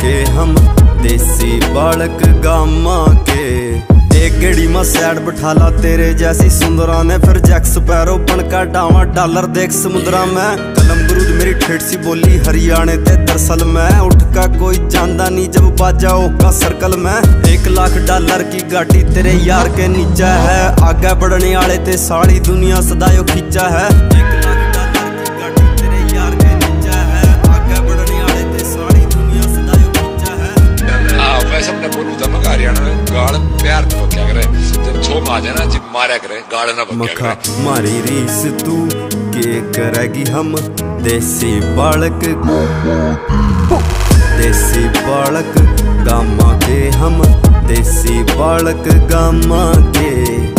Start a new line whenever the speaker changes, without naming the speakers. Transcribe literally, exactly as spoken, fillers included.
के हम देसी बालक गामा के। एक गेड़ी में सैड बिठाला तेरे जैसी सुंदरा ने, फिर जैक स्पैरो बन का डावा डॉलर देख समुद्रा में। कलम गुरूज मेरी ठेठ सी बोली हरियाणे ते दरअसल में, उठ का कोई जानदा नहीं जब बाजा का सर्कल में। एक लाख डॉलर की गाड़ी तेरे यार के नीचे है, आगे बढ़ने वाले ते सारी दुनिया सदायो खींचा है। एक लाख डॉलर की गाड़ी तेरे यार के नीचे है, आगे बढ़ने वाले ते सारी दुनिया सदायो खींचा है।
आ वैसे अपने बोलू था मगर हरियाणा में गाड़ प्यार तो क्या करे, जब छोम आ जाए ना जब मारा करे गाड़ ना बक्या करे।
मारी रीस तू के करेगी हम देसी बालक, देसी बालक गामा के हम देसी बालक गामा के।